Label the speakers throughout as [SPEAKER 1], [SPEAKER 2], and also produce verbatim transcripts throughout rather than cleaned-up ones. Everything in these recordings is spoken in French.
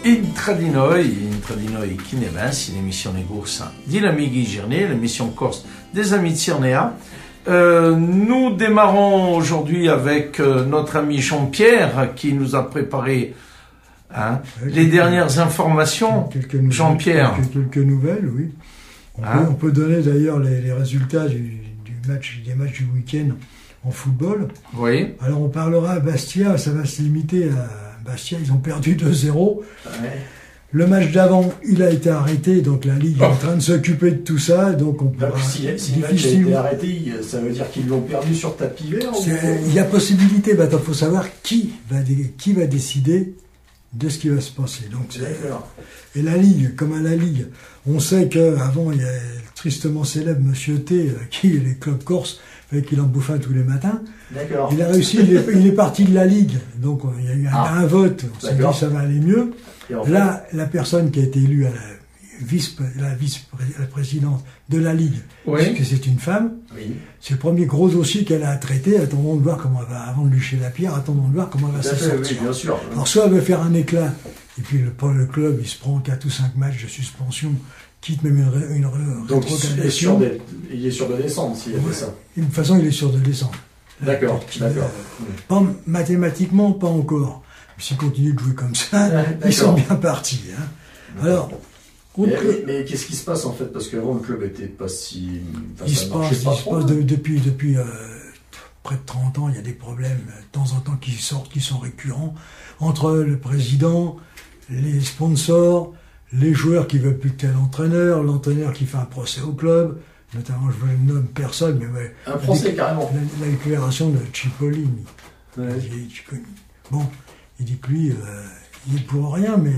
[SPEAKER 1] Intradinoi, Intradinoi Kinevens, l'émission des courses d'Ilamighi Girné, l'émission Corse des Amis de Cyrnéa. Euh, nous démarrons aujourd'hui avec euh, notre ami Jean-Pierre qui nous a préparé hein, les quelques, dernières informations. Jean-Pierre.
[SPEAKER 2] Quelques, quelques nouvelles, oui. On, hein? peut, on peut donner d'ailleurs les, les résultats du, du match, des matchs du week-end en football.
[SPEAKER 1] Oui.
[SPEAKER 2] Alors on parlera à Bastia, ça va se limiter à Bastia, ils ont perdu deux zéro. Ouais. Le match d'avant, il a été arrêté, donc la Ligue oh. est en train de s'occuper de tout ça, donc on pourra...
[SPEAKER 3] Donc, si, si le match a été arrêté, ça veut dire qu'ils l'ont perdu sur tapis vert ou...
[SPEAKER 2] Il y a possibilité, il faut savoir qui va, qui va décider de ce qui va se passer. Donc, et la Ligue, comme à la Ligue, on sait qu'avant, il y a le tristement célèbre Monsieur T, qui est les clubs corses, fait qu'il en bouffe un tous les matins.
[SPEAKER 3] D'accord.
[SPEAKER 2] Il a réussi, il est, il est parti de la Ligue, donc il y a eu un, ah. un vote, on s'est dit ça va aller mieux. En fait... Là, la personne qui a été élue à la vice, la vice-présidente de la Ligue, oui. parce que c'est une femme,
[SPEAKER 3] oui.
[SPEAKER 2] c'est le premier gros dossier qu'elle a à traiter, attendons de voir comment elle va, avant de lui jeter la pierre, attendons de voir comment elle va s'en sortir.
[SPEAKER 3] Oui, bien sûr.
[SPEAKER 2] Alors soit elle veut faire un éclat, et puis le, le club, il se prend quatre ou cinq matchs de suspension, quitte même une, une, une
[SPEAKER 3] Donc rétrogradation. Il est sûr de descendre s'il a
[SPEAKER 2] ouais.
[SPEAKER 3] fait ça.
[SPEAKER 2] De toute façon, il est sûr de descendre.
[SPEAKER 3] D'accord, d'accord.
[SPEAKER 2] Euh, pas, mathématiquement, pas encore. S'ils continuent de jouer comme ça, ouais, ils sont bien partis. Hein. Alors,
[SPEAKER 3] mais, mais, mais qu'est-ce qui se passe en fait? Parce qu'avant le club était pas si. Enfin,
[SPEAKER 2] il se passe, il se passe de, depuis, depuis euh, près de trente ans, il y a des problèmes de temps en temps qui sortent, qui sont récurrents, entre le président, les sponsors, les joueurs qui veulent plus que tel entraîneur, l'entraîneur qui fait un procès au club. Notamment, je ne nomme personne, mais ouais,
[SPEAKER 3] un procès carrément.
[SPEAKER 2] La, la déclaration de Cipollini.
[SPEAKER 3] Ouais.
[SPEAKER 2] Bon, il dit que lui, euh, il est pour rien, mais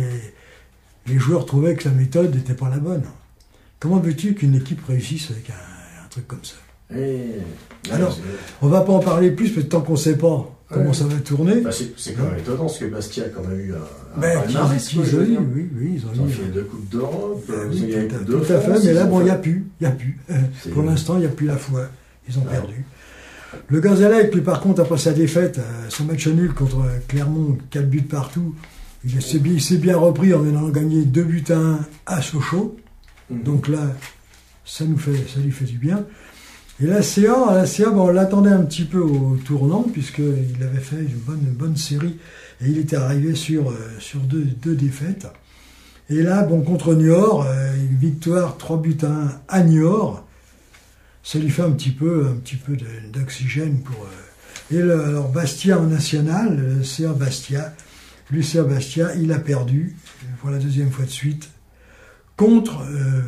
[SPEAKER 2] les joueurs trouvaient que sa méthode n'était pas la bonne. Comment veux-tu qu'une équipe réussisse avec un, un truc comme ça?
[SPEAKER 3] Et...
[SPEAKER 2] Alors, on ne va pas en parler plus, parce que tant qu'on ne sait pas comment ouais. ça va tourner.
[SPEAKER 3] Bah c'est quand même ouais. étonnant, parce que Bastia a quand même eu un, un
[SPEAKER 2] ben,
[SPEAKER 3] palmarès.
[SPEAKER 2] Ils, ils, oui, oui, oui, ils ont,
[SPEAKER 3] ils ont
[SPEAKER 2] eu,
[SPEAKER 3] fait deux coupes d'Europe,
[SPEAKER 2] ben,
[SPEAKER 3] ils
[SPEAKER 2] oui,
[SPEAKER 3] ont
[SPEAKER 2] tout,
[SPEAKER 3] deux
[SPEAKER 2] tout à fait, mais là, bon, il n'y a plus, il n'y a plus. Pour l'instant, il n'y a plus la foi. Ils ont ouais. perdu. Le Gazalec, lui, par contre, après sa défaite, son match nul contre Clermont, quatre buts partout, il s'est bien, bien repris en ayant gagné deux buts à un à Sochaux. Mm-hmm. Donc là, ça, nous fait, ça lui fait du bien. Et la C A, la C A bon, on l'attendait un petit peu au tournant, puisqu'il avait fait une bonne, une bonne série, et il était arrivé sur, euh, sur deux, deux défaites. Et là, bon, contre Niort, euh, une victoire trois buts à un à Niort, ça lui fait un petit peu, un petit peu d'oxygène pour... Euh... Et le, alors, Bastia en national, le C A Bastia, l'U C A Bastia, il a perdu, pour la deuxième fois de suite, contre, euh,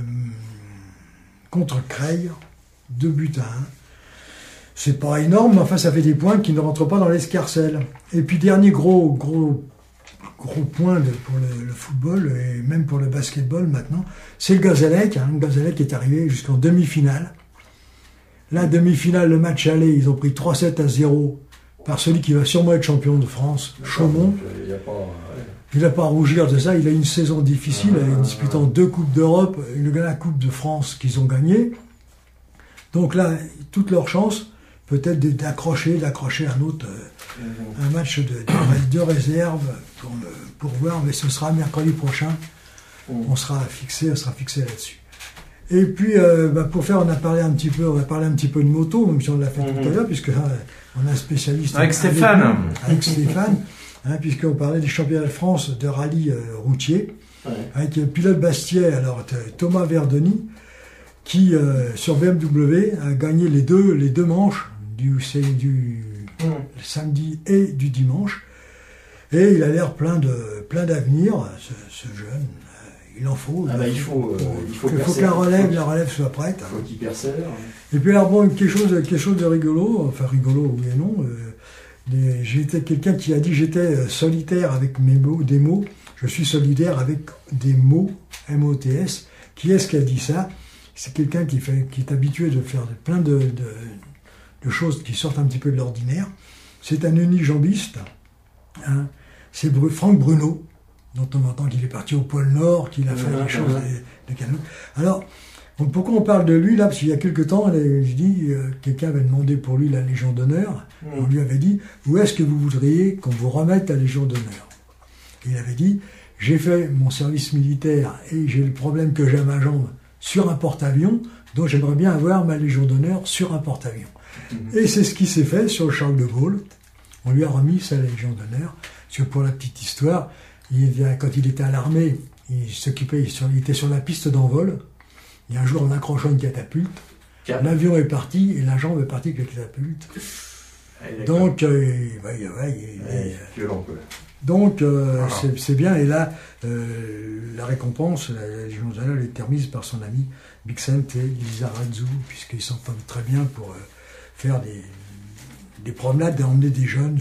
[SPEAKER 2] contre Creil, deux buts à un. C'est pas énorme, mais enfin ça fait des points qui ne rentrent pas dans l'escarcelle. Et puis dernier gros gros gros point de, pour le, le football et même pour le basketball maintenant, c'est le Gazalec. Hein. Le Gazalec est arrivé jusqu'en demi-finale. La demi-finale, le match aller, ils ont pris trois sept à zéro par celui qui va sûrement être champion de France, Chaumont. Il n'a pas à rougir de ça, il a une saison difficile, ah, en disputant deux Coupes d'Europe, la Coupe de France qu'ils ont gagnée. Donc là, toute leur chance, peut-être d'accrocher, d'accrocher un autre, euh, mmh. un match de, de, de réserve pour, pour voir, mais ce sera mercredi prochain. Mmh. On sera fixé, on sera fixé là-dessus. Et puis, euh, bah, pour faire, on a parlé un petit peu, on va parler un petit peu de moto, même si on l'a fait mmh. tout à l'heure, puisque là, on a un spécialiste
[SPEAKER 1] avec Stéphane,
[SPEAKER 2] avec, avec Stéphane, hein, puisqu'on parlait des championnats de France de rallye euh, routier, ouais. avec le pilote Bastiais, alors Thomas Verdoni, qui, euh, sur B M W, a gagné les deux, les deux manches du, du mmh. samedi et du dimanche. Et il a l'air plein de plein d'avenir, ce, ce jeune. Il en faut.
[SPEAKER 3] Ah bah il faut, euh, il faut,
[SPEAKER 2] il faut que la relève, la relève soit prête.
[SPEAKER 3] Il faut qu'il persévère.
[SPEAKER 2] Et puis alors bon, quelque chose, quelque chose de rigolo, enfin rigolo oui et non. Euh, j'étais quelqu'un qui a dit j'étais solitaire avec mes mots, des mots. Je suis solidaire avec des mots, M O T S. Qui est-ce qui a dit ça? C'est quelqu'un qui, fait, qui est habitué de faire de, plein de, de, de choses qui sortent un petit peu de l'ordinaire. C'est un unijambiste. Hein. C'est Bru, Franck Bruno, dont on entend qu'il est parti au pôle Nord, qu'il a fait des choses de, de canot. Alors, pourquoi on parle de lui là? Parce qu'il y a quelque temps, je dis, euh, quelqu'un avait demandé pour lui la Légion d'honneur. Mmh. On lui avait dit, où est-ce que vous voudriez qu'on vous remette la Légion d'honneur? Il avait dit, j'ai fait mon service militaire et j'ai le problème que j'ai à ma jambe sur un porte-avions, donc j'aimerais bien avoir ma Légion d'honneur sur un porte-avions. Mmh. Et c'est ce qui s'est fait sur le Charles de Gaulle. On lui a remis sa Légion d'honneur. Parce que pour la petite histoire, il, quand il était à l'armée, il s'occupait, il était sur la piste d'envol. Et un jour, en accrochant une catapulte, l'avion est parti et la jambe est partie avec la catapulte. Ah, donc, euh, ouais, ouais, ouais, ouais,
[SPEAKER 3] violent, quoi.
[SPEAKER 2] Donc, euh, ah. c'est bien. Et là, euh, la récompense, la, la Légion d'honneur, elle est remise par son ami Bixente et Lizarazu, puisqu'ils s'entendent très bien pour euh, faire des, des promenades et emmener des jeunes.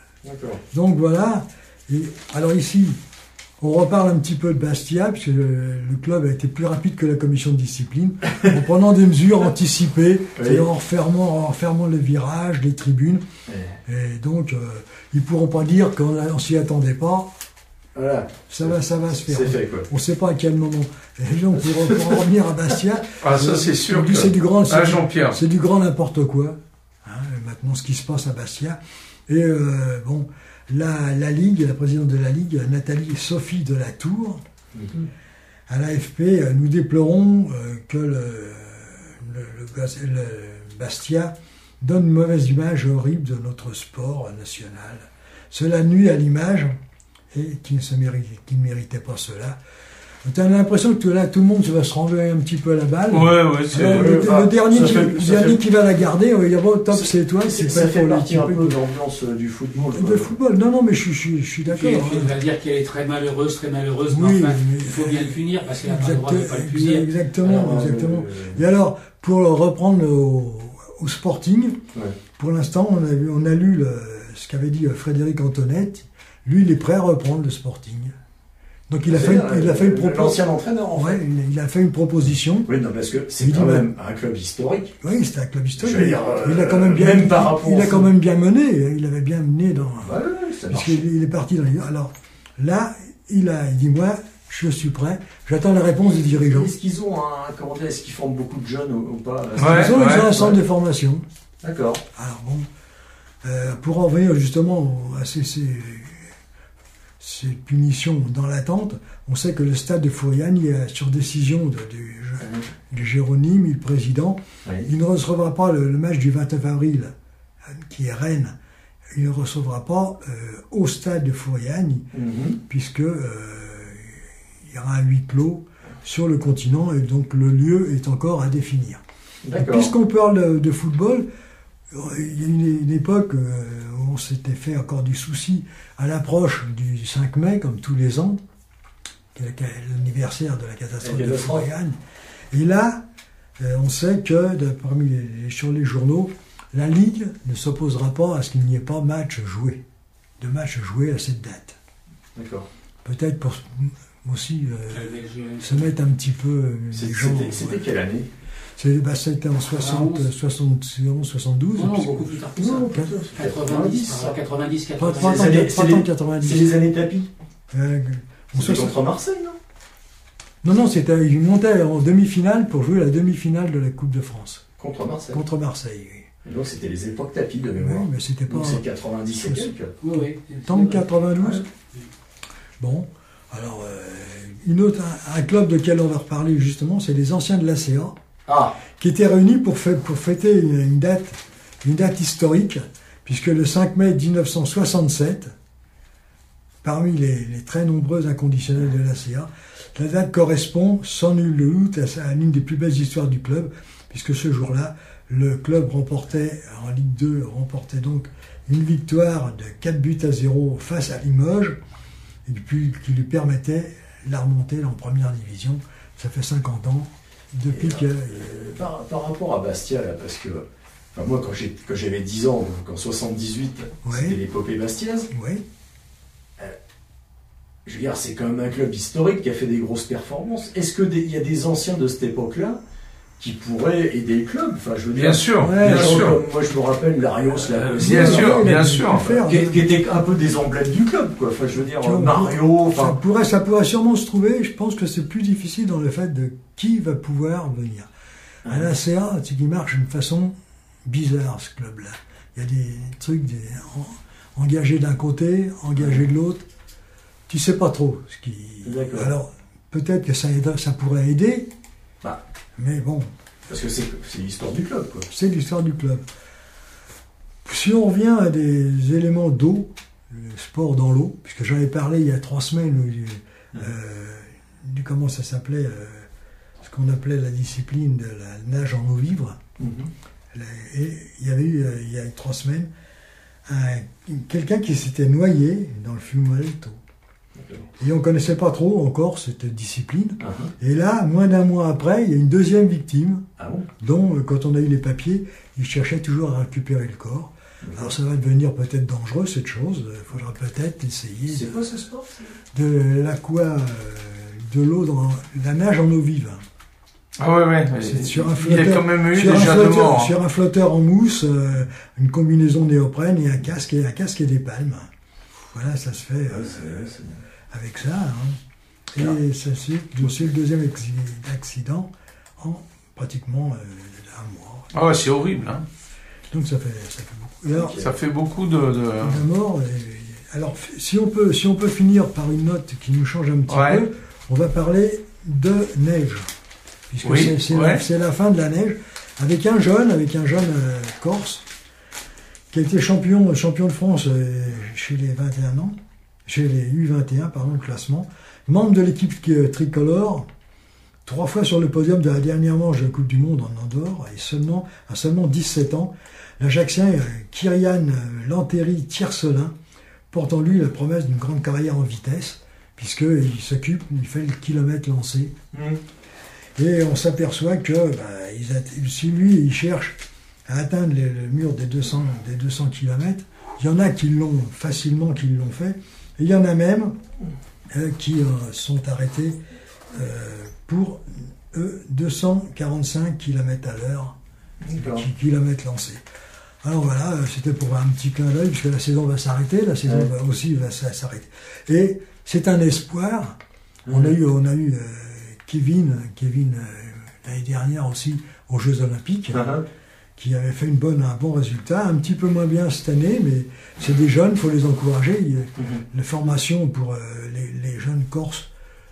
[SPEAKER 2] Donc voilà. Et, alors ici, on reparle un petit peu de Bastia, puisque le, le club a été plus rapide que la commission de discipline, en prenant des mesures anticipées, oui. en, refermant, en refermant les virages, les tribunes. Oui. Et donc, euh, ils ne pourront pas dire qu'on ne s'y attendait pas.
[SPEAKER 3] Voilà.
[SPEAKER 2] Ça va, ça va se faire.
[SPEAKER 3] C'est fait, quoi.
[SPEAKER 2] On ne sait pas à quel moment. Et donc, pour, pour en revenir à Bastia,
[SPEAKER 1] ah, ça, c'est sûr.
[SPEAKER 2] C'est du grand,
[SPEAKER 1] ah, Jean-Pierre.
[SPEAKER 2] C'est du grand n'importe quoi. Hein, maintenant, ce qui se passe à Bastia. Et euh, bon, la, la Ligue, la présidente de la Ligue, Nathalie Sophie de la Tour, mm-hmm. à l'A F P, nous déplorons euh, que le, le, le, le Bastia donne une mauvaise image horrible de notre sport national. Cela nuit à l'image et qui ne, se mérite, qui ne méritait pas cela. Tu as l'impression que là, tout le monde va se renvoyer un petit peu à la balle.
[SPEAKER 1] Ouais, ouais, c'est...
[SPEAKER 2] Alors, le,
[SPEAKER 1] ah,
[SPEAKER 2] le dernier, qui,
[SPEAKER 1] fait,
[SPEAKER 2] le dernier
[SPEAKER 1] fait...
[SPEAKER 2] qui va la garder, on va dire, bon, top, c'est toi.
[SPEAKER 3] C'est ça fait partie un peu de l'ambiance du football.
[SPEAKER 2] De football, non, non, mais je, je, je suis d'accord.
[SPEAKER 4] Il va dire qu'elle est très malheureuse, très malheureuse, mais oui, enfin, mais... il faut bien le punir, parce qu'elle n'a pas le droit de ne pas le punir.
[SPEAKER 2] Exactement, alors, exactement. Euh... Et alors, pour reprendre au, au Sporting, ouais. pour l'instant, on a, on a lu le, ce qu'avait dit Frédéric Antoinette. Lui, il est prêt à reprendre le Sporting. Donc il a, fait une, il a fait une proposition.
[SPEAKER 3] L'ancien entraîneur, en fait.
[SPEAKER 2] Ouais, il, il a fait une proposition.
[SPEAKER 3] Oui, non, parce que c'est quand même un club historique.
[SPEAKER 2] Oui, c'était un club historique.
[SPEAKER 3] Je veux dire,
[SPEAKER 2] il a quand même bien,
[SPEAKER 3] même par rapport
[SPEAKER 2] il, il a quand même bien mené. Il avait bien mené dans.
[SPEAKER 3] Ouais, ouais, ça
[SPEAKER 2] parce qu'il il est parti dans les. Alors là, il a il dit moi, je suis prêt. J'attends la réponse des dirigeants.
[SPEAKER 3] Est-ce qu'ils ont un comment dire, est-ce qu'ils forment beaucoup de jeunes ou, ou pas?
[SPEAKER 2] Ouais, ils ont, ouais, ils ont un centre ouais. de formation.
[SPEAKER 3] D'accord.
[SPEAKER 2] Alors bon, euh, pour en revenir justement à ces, ces ces punitions dans l'attente, on sait que le stade de Fouriane, sur décision de, de, de Jérôme, le président, oui. il ne recevra pas le, le match du vingt-neuf avril, qui est Rennes, il ne recevra pas euh, au stade de Fouriane, mm-hmm. puisque euh, il y aura un huis clos sur le continent, et donc le lieu est encore à définir. Puisqu'on parle de, de football, il y a une, une époque où on s'était fait encore du souci à l'approche du cinq mai, comme tous les ans, qui est l'anniversaire de la catastrophe de Fouriane. Et là, on sait que, de, parmi les, sur les journaux, la Ligue ne s'opposera pas à ce qu'il n'y ait pas match joué, de match joué à cette date.
[SPEAKER 3] D'accord.
[SPEAKER 2] Peut-être pour aussi euh, se mettre un petit peu les gens...
[SPEAKER 3] C'était ouais. quelle année?
[SPEAKER 2] Bah, c'était en soixante, soixante et onze, soixante-douze.
[SPEAKER 4] Non, non, beaucoup plus tard que ça.
[SPEAKER 2] Non,
[SPEAKER 4] quatre-vingt-dix, quatre-vingt-dix,
[SPEAKER 3] quatre-vingt-dix. C'est les années tapis.
[SPEAKER 2] Euh,
[SPEAKER 3] c'était contre Marseille, non?
[SPEAKER 2] Non, non, c'était, ils montaient en demi-finale pour jouer la demi-finale de la Coupe de France.
[SPEAKER 3] Contre Marseille.
[SPEAKER 2] Contre Marseille, oui.
[SPEAKER 3] Et donc c'était les époques tapis de mémoire.
[SPEAKER 2] Oui, mais c'était pas.
[SPEAKER 3] Donc c'est quatre-vingt-dix et quelques.
[SPEAKER 4] Oui, oui.
[SPEAKER 2] Tant que quatre-vingt-douze. Ouais. Bon, alors, euh, une autre, un, un club de quel on va reparler justement, c'est les anciens de l'A C A.
[SPEAKER 3] Ah.
[SPEAKER 2] Qui étaient réunis pour, fê pour fêter une, une, date, une date historique, puisque le cinq mai mille neuf cent soixante-sept, parmi les, les très nombreux inconditionnels de l'A C A, la date correspond sans nul doute à, à l'une des plus belles histoires du club, puisque ce jour-là, le club remportait, en Ligue deux, remportait donc une victoire de quatre buts à zéro face à Limoges, et puis qui lui permettait la remontée en première division. Ça fait cinquante ans. Depuis que...
[SPEAKER 3] euh, par, par rapport à Bastia, là, parce que enfin, moi, quand j'avais dix ans, donc en soixante-dix-huit, ouais. c'était l'épopée bastiaise.
[SPEAKER 2] Oui.
[SPEAKER 3] Euh, je veux dire, c'est quand même un club historique qui a fait des grosses performances. Est-ce qu'il y a des anciens de cette époque-là qui pourraient aider le club? Enfin, je veux dire,
[SPEAKER 1] bien sûr,
[SPEAKER 3] ouais,
[SPEAKER 1] bien sûr.
[SPEAKER 3] Comme, moi, je me rappelle Larios, là,
[SPEAKER 1] euh, bien sûr,
[SPEAKER 3] ouais,
[SPEAKER 1] bien sûr,
[SPEAKER 3] faire, qui, qui était un peu des emblèmes du club, quoi. Enfin, je veux dire, vois, Mario. Enfin,
[SPEAKER 2] ça pourrait, ça pourrait sûrement se trouver. Je pense que c'est plus difficile dans le fait de qui va pouvoir venir. À l'A C A, c'est qu'il marche d'une façon bizarre, ce club-là. Il y a des trucs des, en, engagés d'un côté, engagés de l'autre. tu sais pas trop. Ce qui... Alors, peut-être que ça, aide, ça pourrait aider,
[SPEAKER 3] bah,
[SPEAKER 2] mais bon.
[SPEAKER 3] Parce que c'est l'histoire du club, quoi.
[SPEAKER 2] C'est l'histoire du club. Si on revient à des éléments d'eau, le sport dans l'eau, puisque j'en ai parlé il y a trois semaines, euh, du comment ça s'appelait, euh, ce qu'on appelait la discipline de la nage en eau vive. Mm-hmm. Et il y avait eu, euh, il y a trois semaines, quelqu'un qui s'était noyé dans le Fiumalto. Et on ne connaissait pas trop encore cette discipline. Uh-huh. Et là, moins d'un mois après, il y a une deuxième victime, ah bon dont, quand on a eu les papiers, ils cherchaient toujours à récupérer le corps. Uh-huh. Alors ça va devenir peut-être dangereux, cette chose. Il faudra peut-être essayer...
[SPEAKER 3] C'est quoi ce sport?
[SPEAKER 2] De l'aqua, de l'eau, dans la nage en eau vive.
[SPEAKER 1] Ah ouais, ouais.
[SPEAKER 2] Sur un
[SPEAKER 1] flotteur, il y a quand même eu
[SPEAKER 2] sur
[SPEAKER 1] déjà
[SPEAKER 2] un flotteur,
[SPEAKER 1] de morts.
[SPEAKER 2] Sur un flotteur en mousse, euh, une combinaison néoprène et un casque et, un casque et des palmes. Voilà, ça se fait euh, ouais, c'est, c'est... avec ça. Hein. Et ça, c'est le deuxième accident en pratiquement euh, un mois.
[SPEAKER 1] Ah ouais, c'est horrible. Hein.
[SPEAKER 2] Donc ça fait, ça fait beaucoup. Alors,
[SPEAKER 1] ça fait beaucoup de... de...
[SPEAKER 2] de morts. Et, alors, si on, peut, si on peut finir par une note qui nous change un petit ouais. peu, on va parler de neige. Puisque oui, c'est, c'est, ouais. la, la fin de la neige, avec un jeune, avec un jeune euh, Corse, qui a été champion, champion de France euh, chez les vingt et un ans, chez les U vingt et un, pardon, le classement, membre de l'équipe euh, tricolore, trois fois sur le podium de la dernière manche de la Coupe du Monde en Andorre, et seulement, à seulement dix-sept ans, l'Ajaxien euh, Kyrian Lanteri Tiercelin porte en lui la promesse d'une grande carrière en vitesse, puisqu'il s'occupe, il fait le kilomètre lancé. Mmh. Et on s'aperçoit que bah, il, si lui, il cherche à atteindre le, le mur des deux cents, des deux cents kilomètres, il y en a qui l'ont facilement, qui l'ont fait, et il y en a même euh, qui euh, sont arrêtés euh, pour euh, deux cent quarante-cinq kilomètres à l'heure, kilomètres lancés. Alors voilà, c'était pour un petit clin d'œil, puisque la saison va s'arrêter, la saison ouais. va aussi va s'arrêter. Et c'est un espoir. Mmh. On a eu, on a eu euh, Kevin, Kevin euh, l'année dernière aussi aux Jeux Olympiques, uh-huh. qui avait fait une bonne, un bon résultat, un petit peu moins bien cette année, mais c'est des jeunes, il faut les encourager. Il, uh-huh. La formation pour euh, les, les jeunes Corses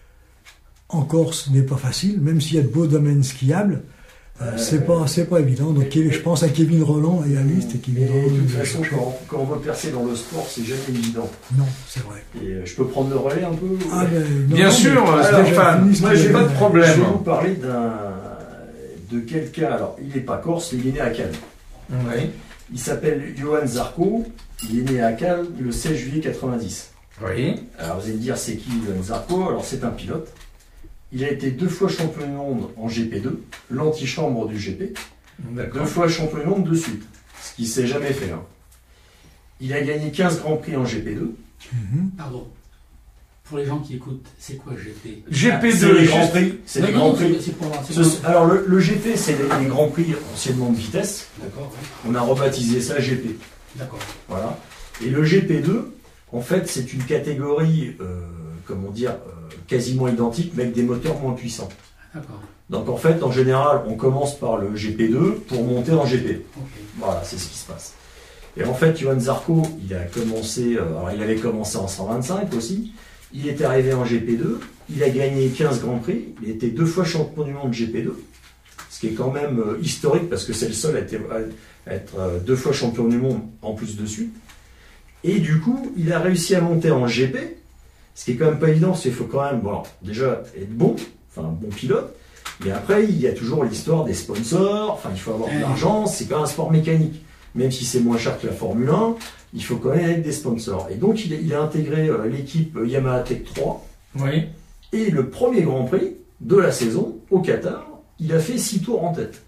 [SPEAKER 2] en Corse n'est pas facile, même s'il y a de beaux domaines skiables, euh, euh, c'est pas, c'est pas évident. Donc et, je pense à Kevin Roland et à lui, c'était Kevin Roland.
[SPEAKER 3] De toute façon, quand, quand on veut percer dans le sport, c'est jamais évident.
[SPEAKER 2] Non, c'est vrai.
[SPEAKER 3] Et euh, je peux prendre le relais un peu?
[SPEAKER 2] Ah, ben, non,
[SPEAKER 1] bien
[SPEAKER 2] non,
[SPEAKER 1] sûr,
[SPEAKER 2] alors,
[SPEAKER 1] Stéphane, moi j'ai pas de problème.
[SPEAKER 3] Je vais vous parler d'un, de quelqu'un, alors il n'est pas corse, mais il est né à Cannes.
[SPEAKER 1] Oui.
[SPEAKER 3] Il s'appelle Johan Zarco, il est né à Cannes le seize juillet quatre-vingt-dix.
[SPEAKER 1] Oui.
[SPEAKER 3] Alors vous allez me dire, c'est qui Johan Zarco? Alors c'est un pilote. Il a été deux fois champion du monde en G P deux, l'antichambre du G P. Deux fois champion du monde de suite, ce qui ne s'est jamais fait. Hein. Il a gagné quinze grands prix en G P deux.
[SPEAKER 4] Mm-hmm. Pardon. Pour les gens qui écoutent, c'est quoi G P?
[SPEAKER 1] G P deux,
[SPEAKER 3] c'est les grands prix. C'est les grands prix.
[SPEAKER 4] C'est pour, c'est
[SPEAKER 3] pour... Ce, alors le, le G P, c'est les, les grands prix anciennement de vitesse.
[SPEAKER 4] D'accord. Ouais.
[SPEAKER 3] On a rebaptisé ça G P.
[SPEAKER 4] D'accord.
[SPEAKER 3] Voilà. Et le G P deux, en fait, c'est une catégorie, euh, comment dire, euh, quasiment identique, mais avec des moteurs moins puissants.
[SPEAKER 4] D'accord.
[SPEAKER 3] Donc en fait, en général, on commence par le G P deux pour monter en G P.
[SPEAKER 4] Okay.
[SPEAKER 3] Voilà, c'est ce qui se passe. Et en fait, Johan Zarco, il a commencé, euh, alors il avait commencé en cent vingt-cinq aussi. Il est arrivé en G P deux, il a gagné quinze grands prix, il était deux fois champion du monde G P deux, ce qui est quand même euh, historique parce que c'est le seul à être, à être euh, deux fois champion du monde en plus de suite. Et du coup, il a réussi à monter en G P, ce qui est quand même pas évident, parce qu'il faut quand même, bon, alors, déjà être bon, enfin un bon pilote, mais après il y a toujours l'histoire des sponsors, enfin il faut avoir de l'argent, c'est quand même un sport mécanique. Même si c'est moins cher que la Formule un, il faut quand même être des sponsors. Et donc, il a, il a intégré euh, l'équipe Yamaha Tech trois.
[SPEAKER 1] Oui.
[SPEAKER 3] Et le premier Grand Prix de la saison, au Qatar, il a fait six tours en tête.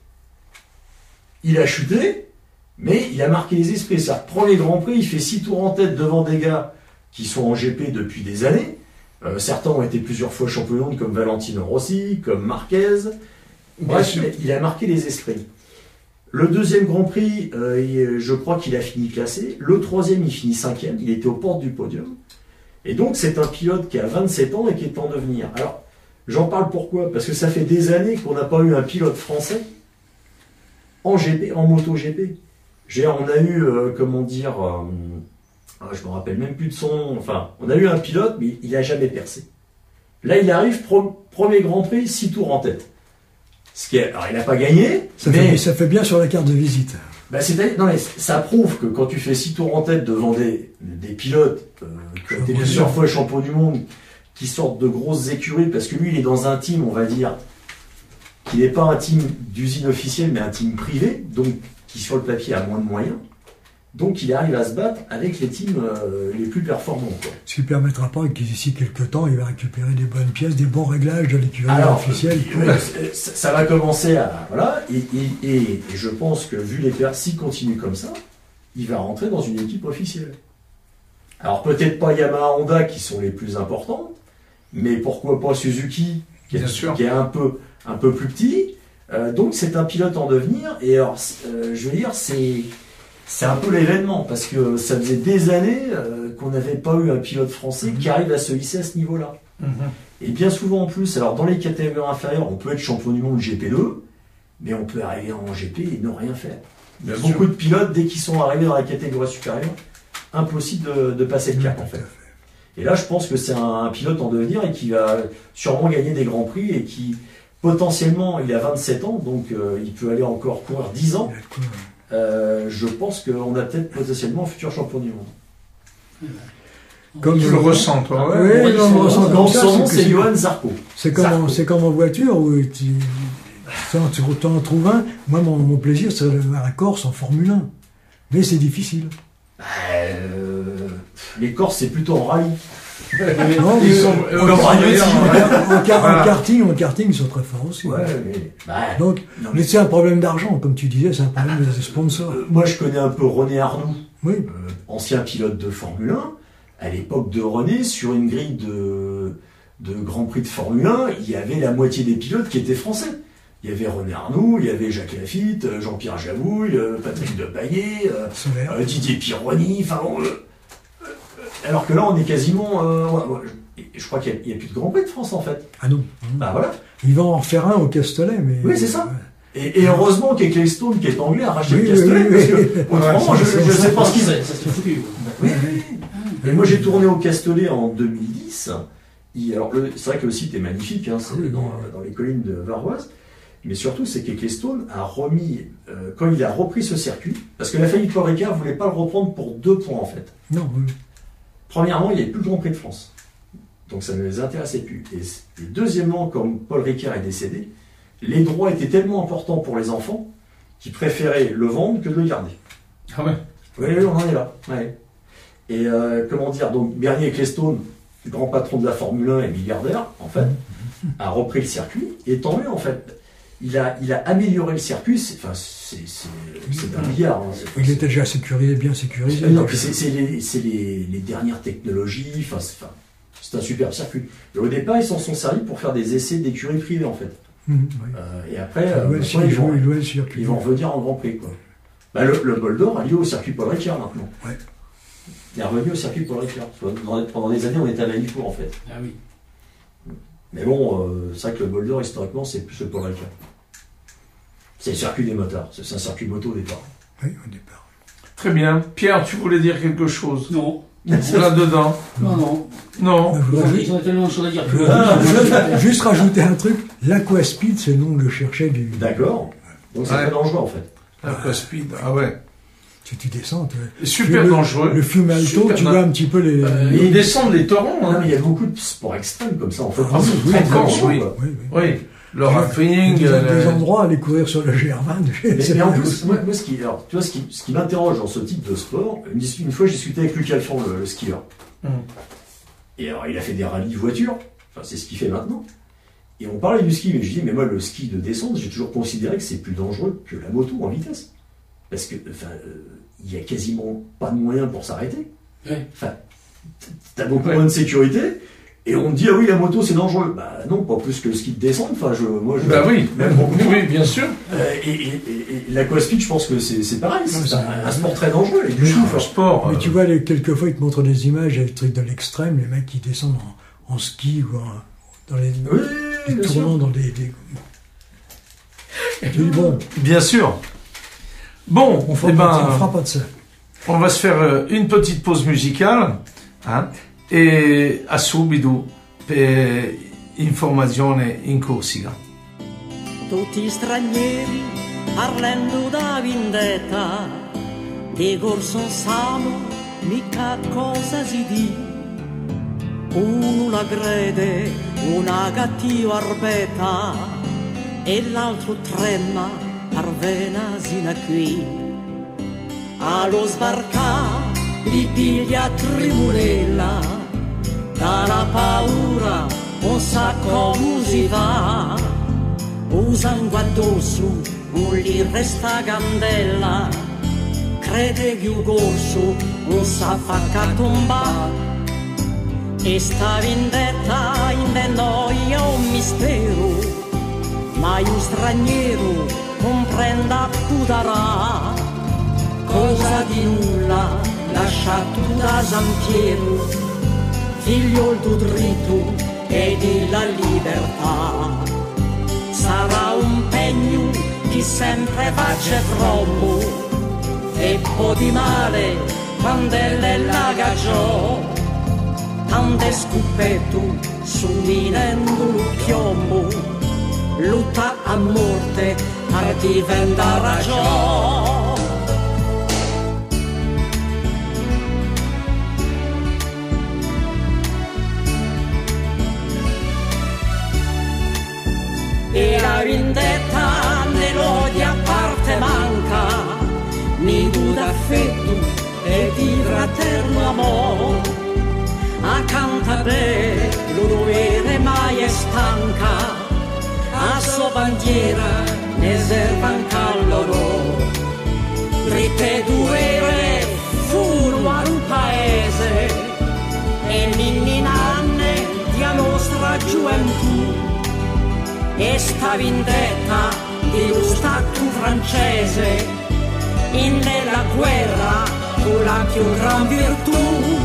[SPEAKER 3] Il a chuté, mais il a marqué les esprits. C'est-à-dire, premier Grand Prix, il fait six tours en tête devant des gars qui sont en G P depuis des années. Euh, certains ont été plusieurs fois champions du monde, comme Valentino Rossi, comme Marquez. Bref, il a marqué les esprits. Le deuxième Grand Prix, euh, je crois qu'il a fini classé. Le troisième, il finit cinquième. Il était aux portes du podium. Et donc, c'est un pilote qui a vingt-sept ans et qui est en devenir. Alors, j'en parle pourquoi? Parce que ça fait des années qu'on n'a pas eu un pilote français en G P, en moto G P. On a eu, euh, comment dire, euh, Ah, je me rappelle même plus de son nom. Enfin, on a eu un pilote, mais il n'a jamais percé. Là, il arrive, pro, premier Grand Prix, six tours en tête. Ce qui est, alors, il n'a pas gagné,
[SPEAKER 2] ça
[SPEAKER 3] mais...
[SPEAKER 2] Fait, ça fait bien sur la carte de visite.
[SPEAKER 3] Bah, c'est, non, mais ça prouve que quand tu fais six tours en tête devant des, des pilotes euh, qui ont été plusieurs fois champions du monde, qui sortent de grosses écuries, parce que lui, il est dans un team, on va dire, qui n'est pas un team d'usine officielle, mais un team privé, donc qui sur le papier a moins de moyens. Donc il arrive à se battre avec les teams euh, les plus performants. Quoi.
[SPEAKER 2] Ce qui ne permettra pas qu'ici quelques temps, il va récupérer des bonnes pièces, des bons réglages de l'écurie officielle.
[SPEAKER 3] Euh, ça, ça va commencer à... Voilà, et, et, et, et je pense que vu les pertes, s'il continue comme ça, il va rentrer dans une équipe officielle. Alors peut-être pas Yamaha, Honda qui sont les plus importants, mais pourquoi pas Suzuki, qui est, qui est un, peu, un peu plus petit. Euh, donc c'est un pilote en devenir, et alors, euh, je veux dire, c'est... C'est un peu l'événement, parce que ça faisait des années euh, qu'on n'avait pas eu un pilote français mmh. qui arrive à se hisser à ce niveau-là. Mmh. Et bien souvent en plus, alors dans les catégories inférieures, on peut être champion du monde G P deux, mais on peut arriver en G P et ne rien faire. Il y a beaucoup de pilotes, dès qu'ils sont arrivés dans la catégorie supérieure, impossible de, de passer le cap mmh, en fait. fait. Et là, je pense que c'est un, un pilote en devenir et qui va sûrement gagner des grands prix et qui, potentiellement, il a vingt-sept ans, donc euh, il peut aller encore courir dix ans. Euh, je pense qu'on a peut-être potentiellement un futur champion du monde.
[SPEAKER 1] Comme je le ressens, toi.
[SPEAKER 2] Ouais, oui, oui, on ressent
[SPEAKER 3] comme ça. Son nom, c'est Johan Zarco.
[SPEAKER 2] C'est comme, c'est comme en voiture où tu, tu en trouves un. Moi, mon, mon plaisir, c'est de voir la Corse en Formule un. Mais c'est difficile.
[SPEAKER 3] Euh, les Corses, c'est plutôt en rallye.
[SPEAKER 2] Non, ils sont euh, en, en, en, voilà. en karting, en karting, ils sont très forts aussi.
[SPEAKER 3] Ouais, mais, bah,
[SPEAKER 2] donc, non, mais, mais c'est un problème d'argent, comme tu disais, c'est un problème ah, de sponsors.
[SPEAKER 3] Euh, moi, je connais un peu René Arnoux,
[SPEAKER 2] oui.
[SPEAKER 3] euh, ancien pilote de Formule un. À l'époque de René, sur une grille de, de Grand Prix de Formule un, il y avait la moitié des pilotes qui étaient français. Il y avait René Arnoux, il y avait Jacques Lafitte, Jean-Pierre Javouille, Patrick Depailler, euh, Didier Pironi, enfin bon. Euh, Alors que là, on est quasiment... Euh, ouais, ouais, je crois qu'il n'y a, a plus de Grand Prix de France, en fait.
[SPEAKER 2] Ah non.
[SPEAKER 3] Bah voilà.
[SPEAKER 2] Ils vont en faire un au Castellet, mais...
[SPEAKER 3] Oui, c'est ça.
[SPEAKER 2] Ouais.
[SPEAKER 3] Et, et heureusement qu'Ecclestone, qui est anglais, a racheté
[SPEAKER 2] oui,
[SPEAKER 3] le Castellet,
[SPEAKER 2] oui,
[SPEAKER 3] parce
[SPEAKER 2] oui,
[SPEAKER 3] que, autrement,
[SPEAKER 2] ouais,
[SPEAKER 3] je ne sais pas ce qu'ils...
[SPEAKER 4] Ça se foutu.
[SPEAKER 3] Oui, oui. Et moi, j'ai tourné au Castellet en deux mille dix. Il, alors, c'est vrai que le site est magnifique, hein, c'est oui, dans, oui. dans les collines de Varoise. Mais surtout, c'est qu'Ecclestone a remis, euh, quand il a repris ce circuit, parce que la famille Paul Ricard ne voulait pas le reprendre pour deux points, en fait.
[SPEAKER 2] Non, oui.
[SPEAKER 3] Premièrement, il n'y avait plus le Grand Prix de France. Donc ça ne les intéressait plus. Et, et deuxièmement, comme Paul Ricard est décédé, les droits étaient tellement importants pour les enfants qu'ils préféraient le vendre que de le garder.
[SPEAKER 1] Ah ouais.
[SPEAKER 3] Oui, oui, on en est là. Ouais. Et euh, comment dire, donc Bernie Ecclestone, grand patron de la Formule un et milliardaire, en fait, a repris le circuit. Et tant mieux, en fait. Il a, il a amélioré le circuit, c'est, enfin, c'est, c'est, c'est un milliard. Hein, c'est,
[SPEAKER 2] il était déjà sécurisé, bien sécurisé.
[SPEAKER 3] Non, puis c'est, c'est, les, c'est les, les dernières technologies, enfin, c'est, enfin, c'est un super circuit. Et au départ, ils s'en sont servis pour faire des essais d'écuries privées, en fait.
[SPEAKER 2] Mmh, oui.
[SPEAKER 3] euh, et après, euh,
[SPEAKER 2] ouais,
[SPEAKER 3] maintenant, ils, vont, ils vont revenir en Grand Prix. Quoi. Bah, le, le Bol d'Or a lieu au circuit Paul Ricard maintenant.
[SPEAKER 2] Ouais.
[SPEAKER 3] Il est revenu au circuit Paul Ricard. Pendant des années, on était à Manicourt, en fait.
[SPEAKER 4] Ah oui.
[SPEAKER 3] Mais bon, euh, c'est vrai que le Bol d'Or, historiquement, c'est plus le Paul Ricard. C'est le circuit des motards, c'est un circuit moto au départ.
[SPEAKER 2] Oui, au départ.
[SPEAKER 1] Très bien. Pierre, tu voulais dire quelque chose?
[SPEAKER 4] Non.
[SPEAKER 1] C'est là-dedans?
[SPEAKER 4] Non, non.
[SPEAKER 1] Non.
[SPEAKER 4] Ils ont tellement de choses à dire.
[SPEAKER 2] Ah, juste rajouter un truc, l'Aquaspeed, c'est le nom que je cherchais du...
[SPEAKER 3] D'accord. Donc c'est ouais. Très dangereux en fait.
[SPEAKER 1] L'Aquaspeed, ah ouais.
[SPEAKER 2] Si tu descends, tu...
[SPEAKER 1] super
[SPEAKER 2] le,
[SPEAKER 1] dangereux.
[SPEAKER 2] Le Fumalto, super tu vois un petit peu les...
[SPEAKER 1] Euh, ils descendent les torrents. Hein.
[SPEAKER 3] Non, mais il y a beaucoup de sports extrêmes comme ça en fait.
[SPEAKER 1] Ah, oui, très dangereux. Oui, oui. oui. oui. Le rafting,
[SPEAKER 2] des,
[SPEAKER 1] euh,
[SPEAKER 2] des endroits à aller courir sur le G R vingt.
[SPEAKER 3] Mais, mais en plus, moi, moi ce qui, alors, tu vois, ce qui, ce qui m'interroge dans ce type de sport, une, une fois j'ai discuté avec Luc Alphand, le, le skieur. Mm. Et alors il a fait des rallyes voitures, enfin c'est ce qu'il fait maintenant. Et on parlait du ski, mais je dis mais moi le ski de descente, j'ai toujours considéré que c'est plus dangereux que la moto en vitesse, parce que enfin euh, il y a quasiment pas de moyen pour s'arrêter.
[SPEAKER 4] Ouais.
[SPEAKER 3] Enfin, t'as beaucoup ouais. moins de sécurité. Et on me dit, ah oui, la moto, c'est dangereux. Bah non, pas plus que le ski de descente. Enfin, je, moi, je.
[SPEAKER 1] Bah oui,
[SPEAKER 3] même
[SPEAKER 1] beaucoup oui, bien sûr.
[SPEAKER 3] Euh, et, et, et, et l'aquaspeed, je pense que c'est, c'est pareil. C'est, c'est un, un sport très dangereux. Et du
[SPEAKER 1] coup, un sport.
[SPEAKER 2] Mais
[SPEAKER 1] euh...
[SPEAKER 2] tu vois, les, quelquefois, ils te montrent des images avec le truc de l'extrême, les mecs qui descendent en, en ski ou en, dans les,
[SPEAKER 3] oui,
[SPEAKER 2] les tournants, dans des. des... Tu dis, bon.
[SPEAKER 1] Bien sûr. Bon,
[SPEAKER 2] on fera,
[SPEAKER 1] eh
[SPEAKER 2] pas,
[SPEAKER 1] ben...
[SPEAKER 2] on fera pas de ça.
[SPEAKER 1] On va se faire une petite pause musicale, hein, e a subito per informazione in Corsica.
[SPEAKER 5] Tutti stranieri parlando da vendetta, di corso samo mica cosa si di. Uno la crede una cattiva arbeta e l'altro trema per venasina qui. Allo sbarcare li piglia tribulella, dalla paura non sa come si va. Usangue addosso non gli resta candela, crede che un corso non sa fa tombare. E sta vendetta inventò io un mistero, ma un straniero comprenda putarà. Cosa di nulla lasciato da Sampiero, figlio del dritto e della libertà. Sarà un pegno che sempre face troppo e po' di male quando è la cacciò. Tante scoppetto somminendo il piombo, lutta a morte per diventare ragione. E la vendetta nell'odio a parte manca, nido d'affetto e di fraterno amore. Accanto a te lo dovere mai è stanca, a sua bandiera ne serve anche loro. Dritte dovere furono al paese e l'inninanne di nostra gioventù. E sta vendetta di lo Stato francese in nella guerra con la più gran virtù.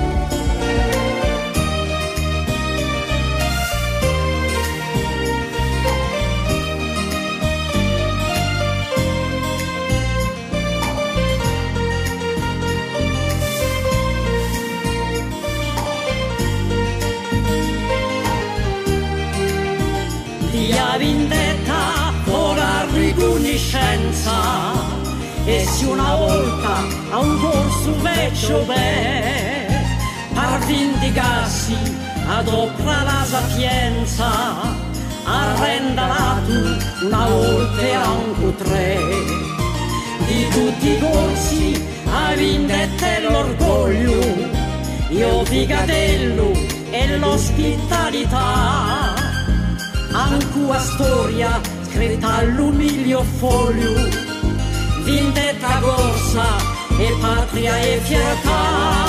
[SPEAKER 5] La vendetta o la riconoscenza, e se una volta a un corso vecchio beh, per vendicarsi adopra la sapienza, arrenda tu una volta e anche tre. Di tutti i corsi a vendetta e l'orgoglio, io picatello e l'ospitalità. Anche la storia scritta all'umilio foglio, vendetta corsa e patria e fiertà.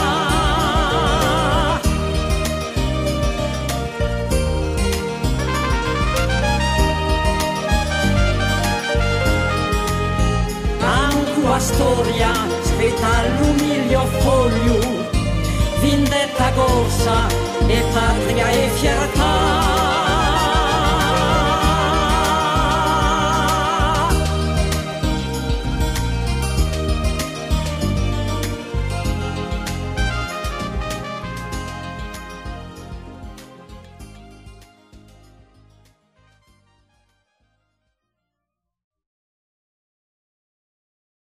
[SPEAKER 5] Anche la storia scritta all'umilio foglio, vendetta corsa e patria e fiertà.